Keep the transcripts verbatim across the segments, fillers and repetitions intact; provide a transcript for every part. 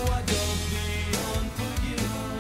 I don't be unforgiven.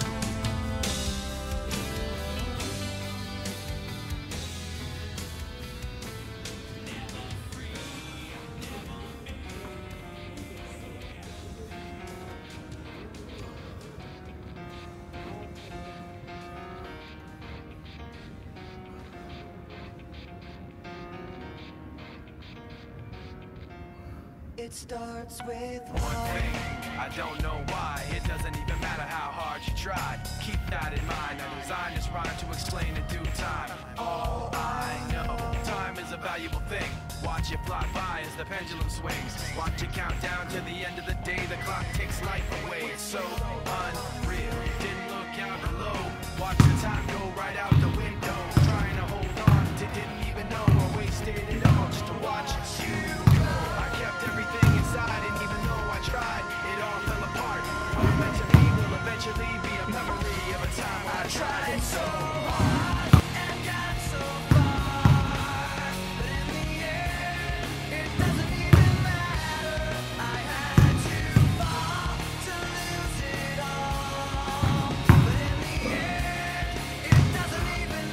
It starts with One thing, I don't know why. It doesn't even matter how hard you try. Keep that in mind. I designed this rhyme to explain in due time. All I know, time is a valuable thing. Watch it fly by as the pendulum swings. Watch it count down to the end of the day. The clock takes life away. It's so unreal. Didn't look out below. Watch the time go right out the window. Trying to hold on to didn't even know I wasted it all just to watch you go. I kept everything inside, and even though I tried, it all fell apart. What meant to be will eventually be a memory of a time when I tried so hard and got so far. But in the end, it doesn't even matter. I had to fall to lose it all. But in the end, it doesn't even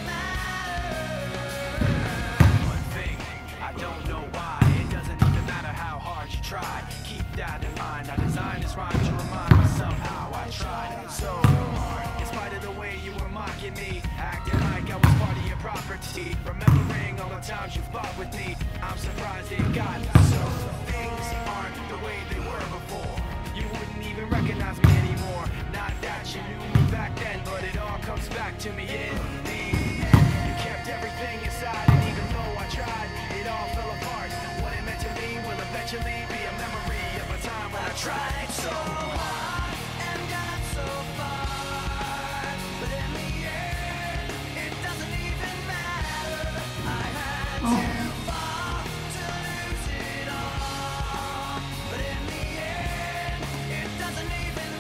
matter. One thing, I don't know why. It doesn't even matter how hard you try. Keep that in mind. I designed this rhyme to remind myself how I tried so hard. In spite of the way you were mocking me, acting like I was part of your property. Remembering all the times you fought with me, I'm surprised it got so. Things aren't the way they were before. You wouldn't even recognize me anymore. Not that you knew me back then, but it all comes back to me in the end. You kept everything inside, and even though I tried, it all fell apart. What it meant to me will eventually be a memory of a time when I tried so hard and got so far. But in the end, it doesn't even matter. I had to fall to lose it all. But in the end, it doesn't even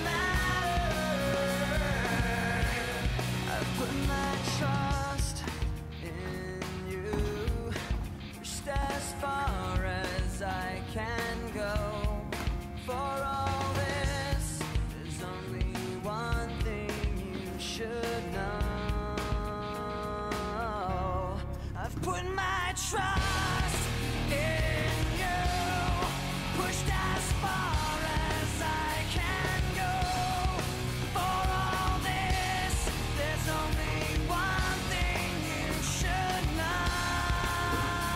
matter. I've put my trust in you, pushed as far as I can go. For all this, there's only one thing you should know. I've put my trust in you, pushed as far as I can go. For all this, there's only one thing you should know.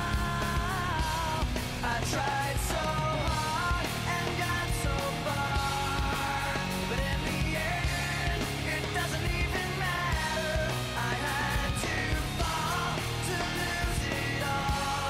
I tried so hard and got so far, but in the end, it doesn't even matter. I had to fall to lose it all.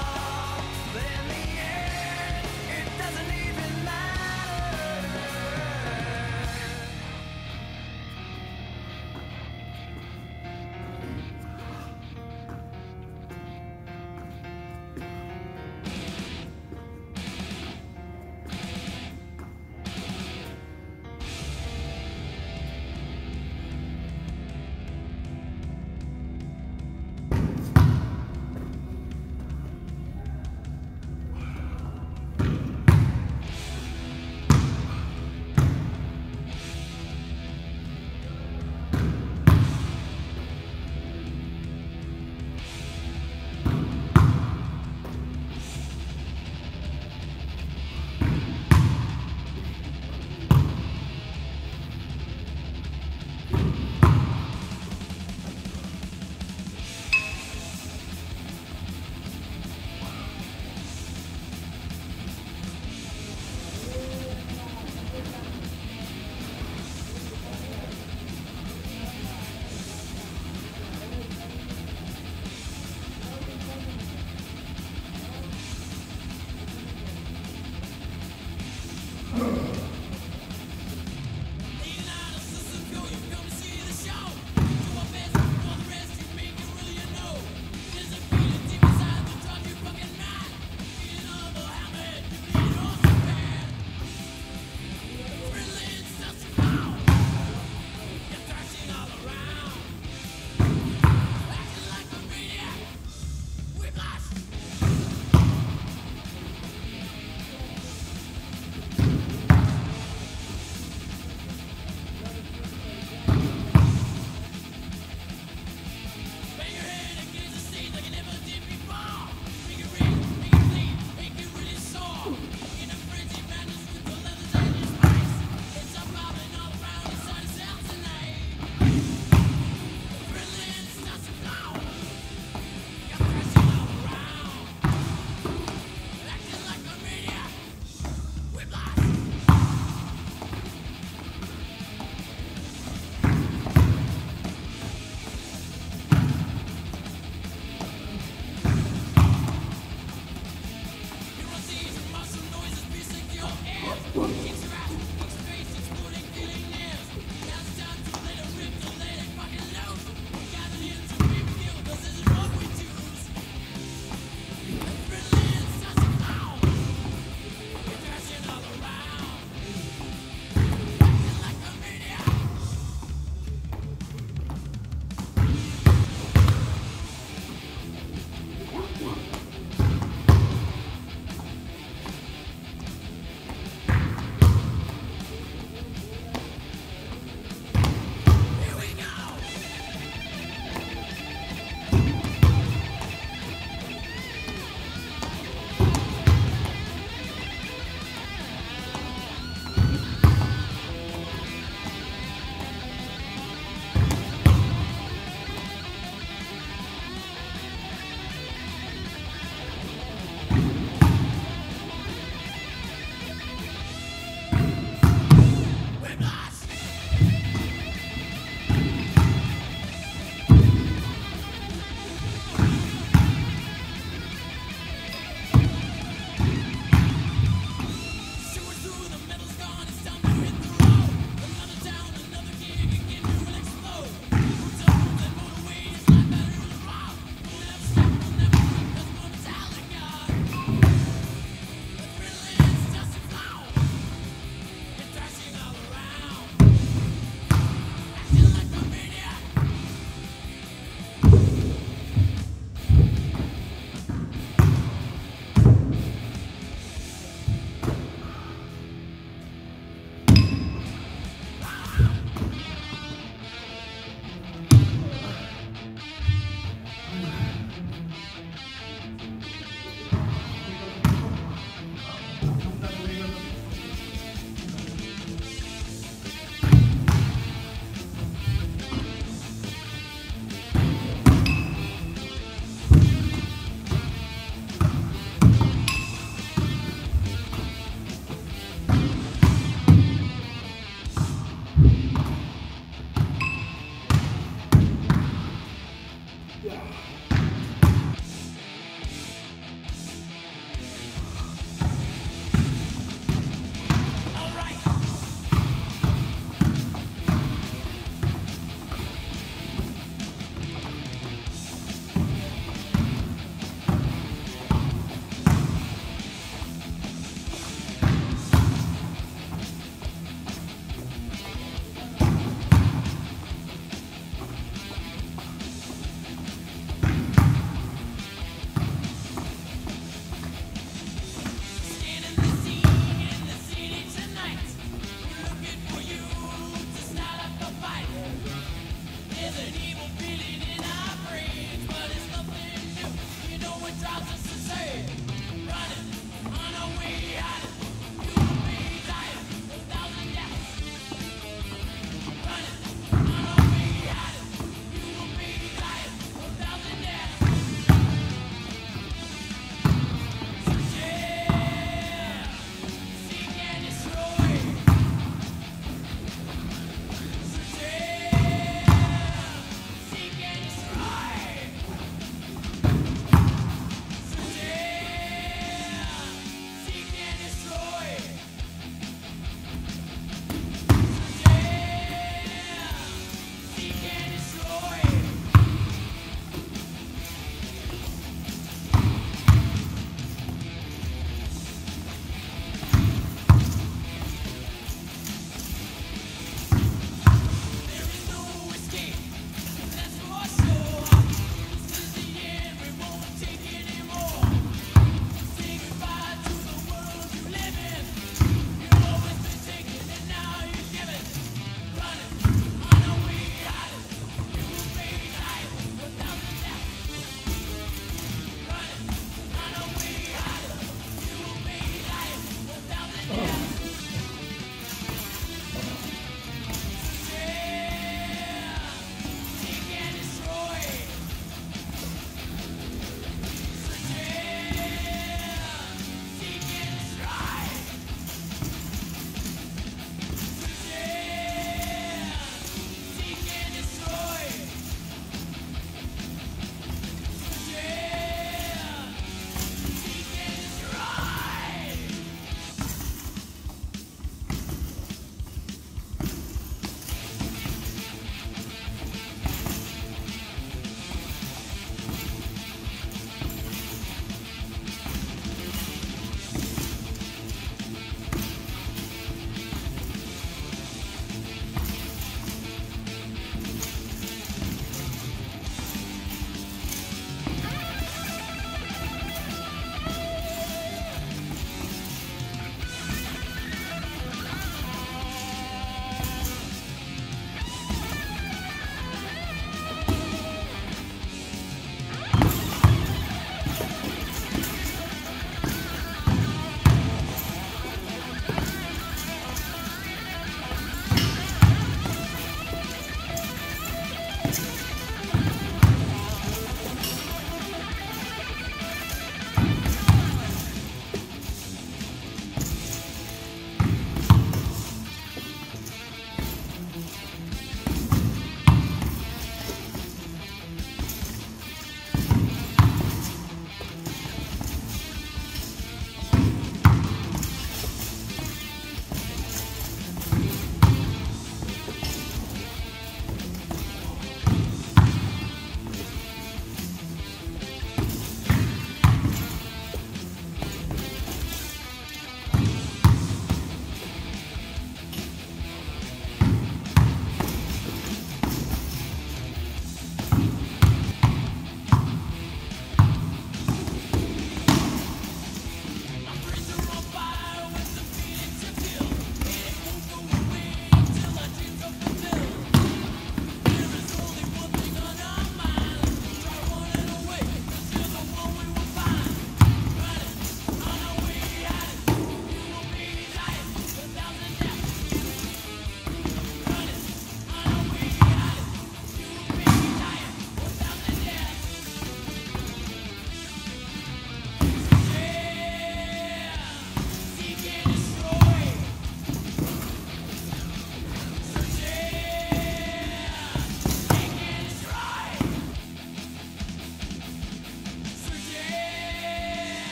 T